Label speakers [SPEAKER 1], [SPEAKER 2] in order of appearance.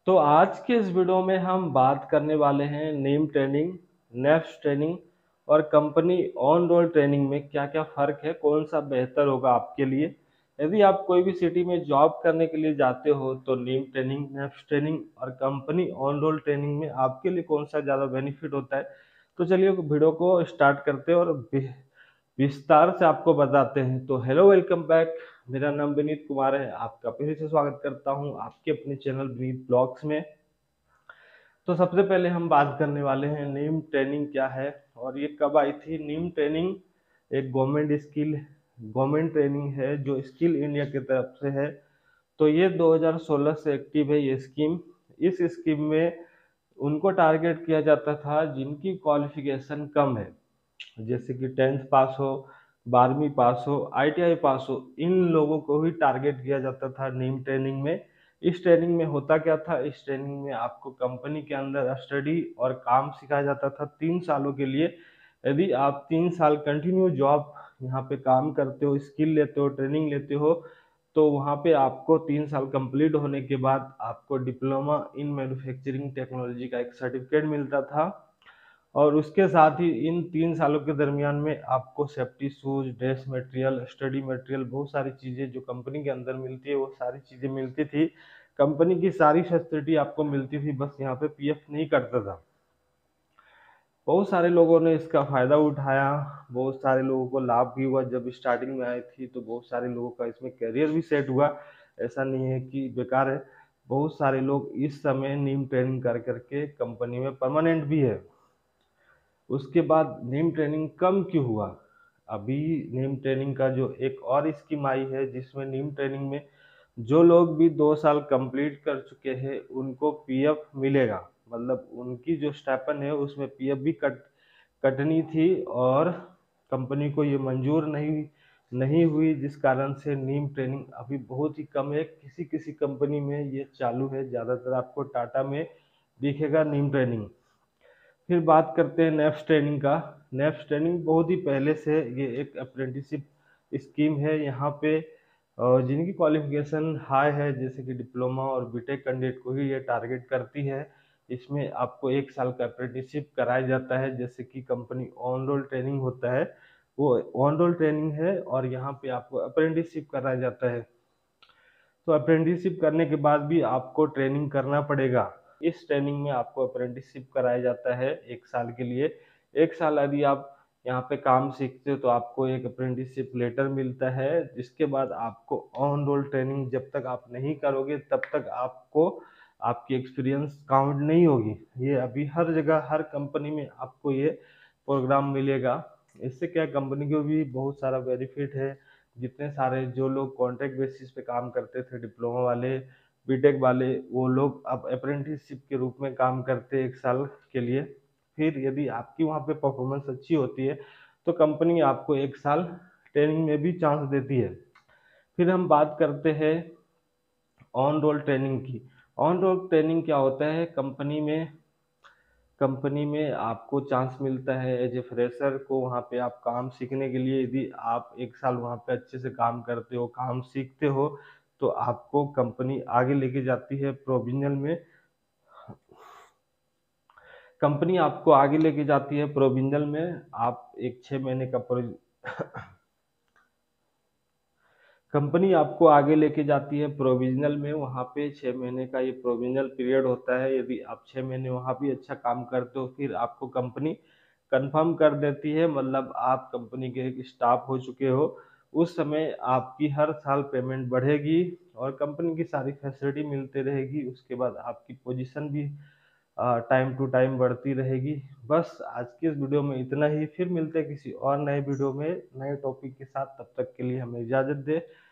[SPEAKER 1] तो आज के इस वीडियो में हम बात करने वाले हैं नेम ट्रेनिंग, नेफ्स ट्रेनिंग और कंपनी ऑन रोल ट्रेनिंग में क्या क्या फ़र्क है, कौन सा बेहतर होगा आपके लिए। यदि आप कोई भी सिटी में जॉब करने के लिए जाते हो तो नेम ट्रेनिंग, नेफ्स ट्रेनिंग और कंपनी ऑन रोल ट्रेनिंग में आपके लिए कौन सा ज़्यादा बेनिफिट होता है। तो चलिए वीडियो को स्टार्ट करते हैं और विस्तार से आपको बताते हैं। तो हेलो, वेलकम बैक। मेरा नाम विनीत कुमार है। आपका फिर से स्वागत करता हूं आपके अपने चैनल विनीत ब्लॉग्स में। तो सबसे पहले हम बात करने वाले हैं नीम ट्रेनिंग क्या है और ये कब आई थी। नीम ट्रेनिंग एक गवर्नमेंट ट्रेनिंग है जो स्किल इंडिया की तरफ से है। तो ये 2016 से एक्टिव है ये स्कीम। इस स्कीम में उनको टारगेट किया जाता था जिनकी क्वालिफिकेशन कम है, जैसे कि 10th पास हो, 12वीं पास हो, आईटीआई पास हो, इन लोगों को ही टारगेट किया जाता था नीम ट्रेनिंग में। इस ट्रेनिंग में होता क्या था, इस ट्रेनिंग में आपको कंपनी के अंदर स्टडी और काम सिखाया जाता था 3 सालों के लिए। यदि आप 3 साल कंटिन्यू जॉब यहाँ पे काम करते हो, स्किल लेते हो, ट्रेनिंग लेते हो, तो वहाँ पे आपको 3 साल कंप्लीट होने के बाद आपको डिप्लोमा इन मैन्युफैक्चरिंग टेक्नोलॉजी का एक सर्टिफिकेट मिलता था। और उसके साथ ही इन 3 सालों के दरमियान में आपको safety shoes, dress material, study material, बहुत सारी चीज़ें जो कंपनी के अंदर मिलती है वो सारी चीज़ें मिलती थी। कंपनी की सारी फैसिलिटी आपको मिलती थी, बस यहाँ पे पीएफ नहीं करता था। बहुत सारे लोगों ने इसका फ़ायदा उठाया, बहुत सारे लोगों को लाभ भी हुआ। जब स्टार्टिंग में आई थी तो बहुत सारे लोगों का इसमें करियर भी सेट हुआ। ऐसा नहीं है कि बेकार है। बहुत सारे लोग इस समय नीम ट्रेनिंग कर करके कंपनी में परमानेंट भी है। उसके बाद नेम ट्रेनिंग कम क्यों हुआ। अभी नेम ट्रेनिंग का जो एक और स्कीम आई है जिसमें नेम ट्रेनिंग में जो लोग भी 2 साल कंप्लीट कर चुके हैं उनको पीएफ मिलेगा। मतलब उनकी जो स्टाइपेंड है उसमें पीएफ भी कटनी थी और कंपनी को ये मंजूर नहीं नहीं हुई, जिस कारण से नीम ट्रेनिंग अभी बहुत ही कम है। किसी किसी कंपनी में ये चालू है, ज़्यादातर आपको टाटा में दिखेगा नीम ट्रेनिंग। फिर बात करते हैं नेफ्स ट्रेनिंग का। नेफ्स ट्रेनिंग बहुत ही पहले से ये एक अप्रेंटिसशिप स्कीम है। यहाँ पे जिनकी क्वालिफिकेशन हाई है, जैसे कि डिप्लोमा और बीटेक कैंडिडेट को ही ये टारगेट करती है। इसमें आपको 1 साल का अप्रेंटिसशिप कराया जाता है, जैसे कि कंपनी ऑन रोल ट्रेनिंग होता है वो ऑन रोल ट्रेनिंग है, और यहाँ पे आपको अप्रेंटिसशिप कराया जाता है। तो अप्रेंटिसशिप करने के बाद भी आपको ट्रेनिंग करना पड़ेगा। इस ट्रेनिंग में आपको अप्रेंटिसशिप कराया जाता है 1 साल के लिए। 1 साल यदि आप यहाँ पे काम सीखते हो तो आपको एक अप्रेंटिसशिप लेटर मिलता है, जिसके बाद आपको ऑन रोल ट्रेनिंग जब तक आप नहीं करोगे तब तक आपको आपकी एक्सपीरियंस काउंट नहीं होगी। ये अभी हर जगह हर कंपनी में आपको ये प्रोग्राम मिलेगा। इससे क्या कंपनी को भी बहुत सारा बेनिफिट है। जितने सारे जो लोग कॉन्ट्रैक्ट बेसिस पे काम करते थे, डिप्लोमा वाले, बीटेक वाले, वो लोग अब अप्रेंटिसशिप के रूप में काम करते हैं 1 साल के लिए। फिर यदि आपकी वहाँ पे परफॉर्मेंस अच्छी होती है तो कंपनी आपको 1 साल ट्रेनिंग में भी चांस देती है। फिर हम बात करते हैं ऑन रोल ट्रेनिंग की। ऑन रोल ट्रेनिंग क्या होता है, कंपनी में आपको चांस मिलता है एज ए फ्रेशर को वहाँ पे आप काम सीखने के लिए। यदि आप 1 साल वहाँ पे अच्छे से काम करते हो, काम सीखते हो, तो आपको कंपनी आगे लेके जाती है प्रोविजनल में। कंपनी आपको आगे लेके जाती है प्रोविजनल में। आप एक 6 महीने का कंपनी आपको आगे लेके जाती है प्रोविजनल में। वहाँ पे 6 महीने का ये प्रोविजनल पीरियड होता है। यदि आप 6 महीने वहाँ भी अच्छा काम करते हो फिर आपको कंपनी कंफर्म कर देती है, मतलब आप कंपनी के एक स्टाफ हो चुके हो। उस समय आपकी हर साल पेमेंट बढ़ेगी और कंपनी की सारी फैसिलिटी मिलती रहेगी। उसके बाद आपकी पोजीशन भी टाइम टू टाइम बढ़ती रहेगी। बस आज की इस वीडियो में इतना ही। फिर मिलते हैं किसी और नए वीडियो में नए टॉपिक के साथ। तब तक के लिए हमें इजाज़त दे।